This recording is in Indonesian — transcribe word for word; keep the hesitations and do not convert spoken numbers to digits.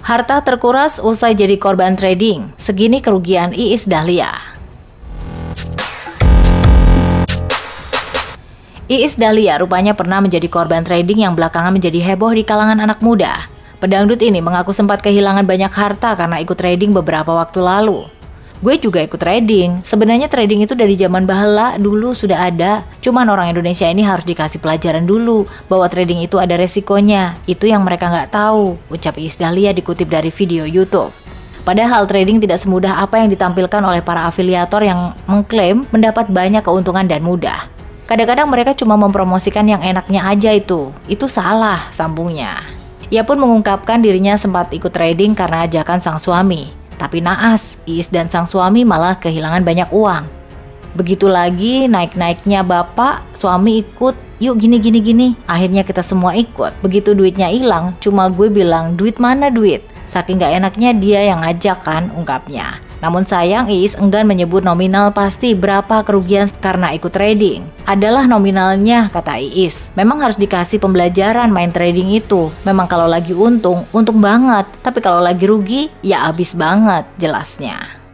Harta terkuras usai jadi korban trading. Segini kerugian Iis Dahlia. Iis Dahlia rupanya pernah menjadi korban trading yang belakangan menjadi heboh di kalangan anak muda. Pedangdut ini mengaku sempat kehilangan banyak harta karena ikut trading beberapa waktu lalu. Gue juga ikut trading. Sebenarnya trading itu dari zaman baheula dulu sudah ada. Cuman orang Indonesia ini harus dikasih pelajaran dulu bahwa trading itu ada resikonya. Itu yang mereka nggak tahu, ucap Iis Dahlia dikutip dari video YouTube. Padahal trading tidak semudah apa yang ditampilkan oleh para afiliator yang mengklaim mendapat banyak keuntungan dan mudah. Kadang-kadang mereka cuma mempromosikan yang enaknya aja itu. Itu salah, sambungnya. Ia pun mengungkapkan dirinya sempat ikut trading karena ajakan sang suami. Tapi naas, Iis dan sang suami malah kehilangan banyak uang. Begitu lagi naik-naiknya bapak, suami ikut, yuk gini-gini-gini. Akhirnya kita semua ikut. Begitu duitnya hilang, cuma gue bilang, duit mana duit? Saking gak enaknya dia yang ngajak kan, ungkapnya. Namun sayang Iis enggan menyebut nominal pasti berapa kerugian karena ikut trading. Adalah nominalnya, kata Iis. Memang harus dikasih pembelajaran main trading itu. Memang kalau lagi untung, untung banget. Tapi kalau lagi rugi, ya abis banget, jelasnya.